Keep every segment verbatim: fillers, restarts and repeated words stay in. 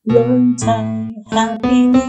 Learn Thai happily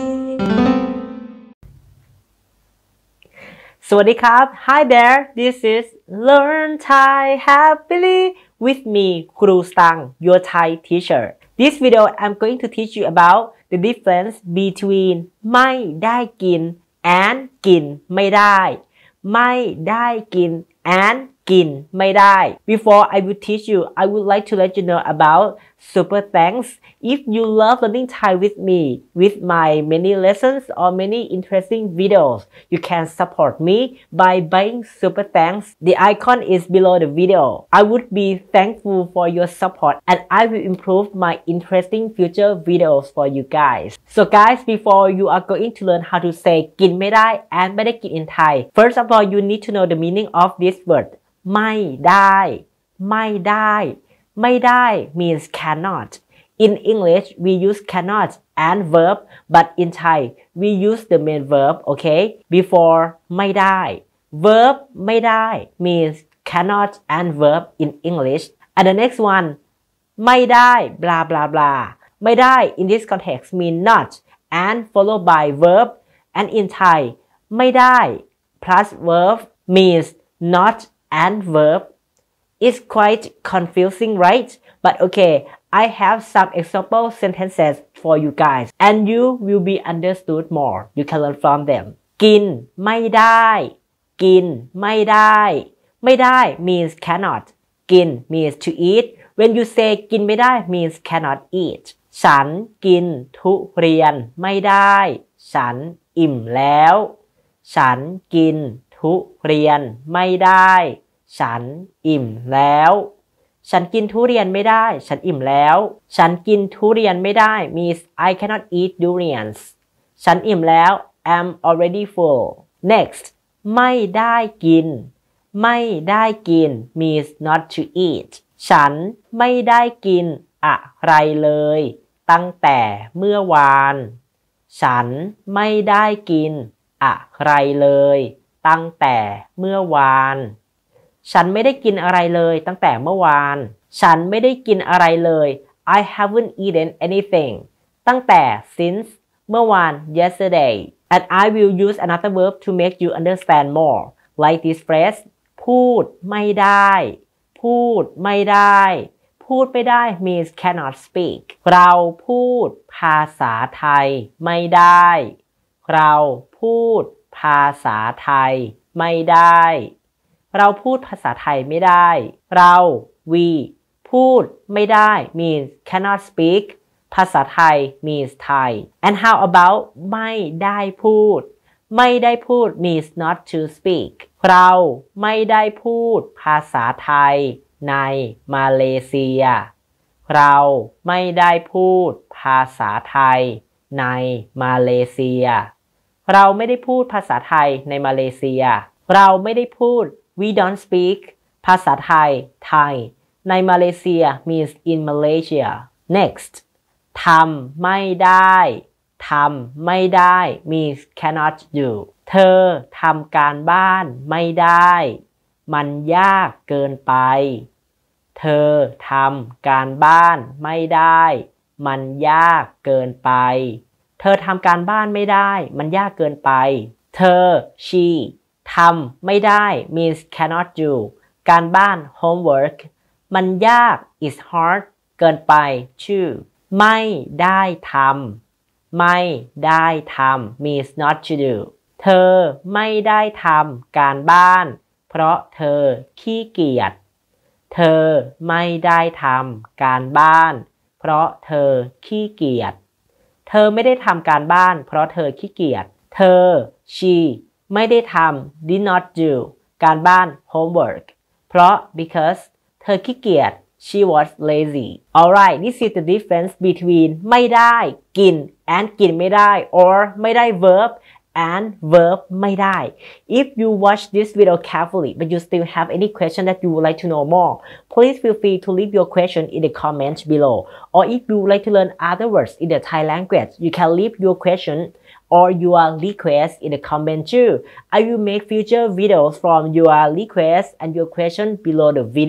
สวัสดีครับ Hi there this is Learn Thai happily with me ครูสตัง your Thai teacher this video I'm going to teach you about the difference between ไม่ได้กิน and กินไม่ได้ไม่ได้กิน and กินไม่ได้ Before I will teach you I would like to let you know about super thanks if you love learning Thai with me with my many lessons or many interesting videos you can support me by buying super thanks the icon is below the video I would be thankful for your support and I will improve my interesting future videos for you guys so guys before you are going to learn how to say กินไม่ได้ and ไม่ได้กิน in Thai first of all you need to know the meaning of this word ไม่ได้ไม่ได้ไม่ได้ means cannot in English we use cannot and verb but in Thai we use the main verb okay before ไม่ได้ verb ไม่ได้ means cannot and verb in English and the next one ไม่ได้ blah blah blah ไม่ได้ in this context mean not and followed by verb and in Thai ไม่ได้ plus verb means not and verb it's quite confusing right but okay I have some example sentences for you guys and you will be understood more you can learn from them กินไม่ได้กินไม่ได้ไม่ได้ means cannot กิน means to eat when you say กินไม่ได้ means cannot eat ฉันกินทุเรียนไม่ได้ฉันอิ่มแล้วฉันกินทุเรียนไม่ได้ฉันอิ่มแล้วฉันกินทุเรียนไม่ได้ฉันอิ่มแล้วฉันกินทุเรียนไม่ได้ means I cannot eat durians ฉันอิ่มแล้ว I'm already full next ไม่ได้กินไม่ได้กิน means not to eat ฉันไม่ได้กินอะไรเลยตั้งแต่เมื่อวานฉันไม่ได้กินอะไรเลยตั้งแต่เมื่อวานฉันไม่ได้กินอะไรเลยตั้งแต่เมื่อวานฉันไม่ได้กินอะไรเลย I haven't eaten anything ตั้งแต่ since เมื่อวาน yesterday and I will use another verb to make you understand more like this phrase พูดไม่ได้พูดไม่ได้พูดไม่ได้ means cannot speak เราพูดภาษาไทยไม่ได้เราพูดภาษาไทยไม่ได้เราพูดภาษาไทยไม่ได้เรา we พูดไม่ได้ means cannot speak ภาษาไทย means Thai and how about ไม่ได้พูดไม่ได้พูด means not to speak เราไม่ได้พูดภาษาไทยในมาเลเซียเราไม่ได้พูดภาษาไทยในมาเลเซียเราไม่ได้พูดภาษาไทยในมาเลเซียเราไม่ได้พูดWe don't speak ภาษาไทย Thai ในมาเลเซีย means in Malaysia next ทำไม่ได้ทำไม่ได้ means cannot do เธอทำการบ้านไม่ได้มันยากเกินไปเธอทำการบ้านไม่ได้มันยากเกินไปเธอทำการบ้านไม่ได้มันยากเกินไปเธอ sheทำไม่ได้ means cannot do การบ้าน homework มันยาก is hard เกินไป too ไม่ได้ทำไม่ได้ทำ means not to do เธอไม่ได้ทำการบ้านเพราะเธอขี้เกียจเธอไม่ได้ทำการบ้านเพราะเธอขี้เกียจเธอไม่ได้ทำการบ้านเพราะเธอขี้เกียจเธอ sheไม่ได้ทำ did not do การบ้าน homework เพราะ because เธอขี้เกียจ she was lazy alright this is the difference between ไม่ได้กิน and กินไม่ได้ or ไม่ได้ verb and verb ไม่ได้ if you watch this video carefully but you still have any question that you would like to know more please feel free to leave your question in the comments below or if you would like to learn other words in the Thai language you can leave your question or your request in the comment too. I will make future videos from your request and your question below the video.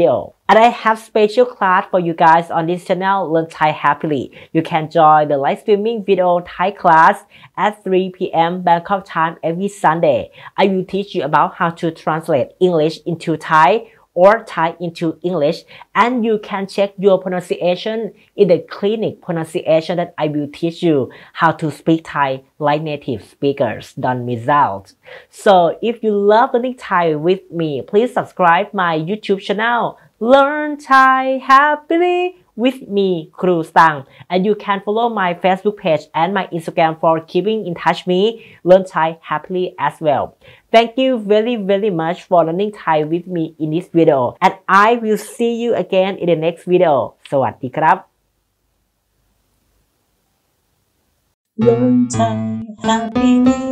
And I have special class for you guys on this channel, Learn Thai Happily. You can join the live streaming video Thai class at three p m Bangkok time every Sunday. I will teach you about how to translate English into Thai or Thai into English, and you can check your pronunciation in the clinic pronunciation that I will teach you how to speak Thai like native speakers. Don't miss out. So if you love learning Thai with me, please subscribe my YouTube channel, Learn Thai Happily with me, Kru Stang. And you can follow my Facebook page and my Instagram for keeping in touch me, Learn Thai Happily as well. Thank you very very much for learning Thai with me in this video. And I will see you again in the next video. สวัสดีครับ Learn Thai Happily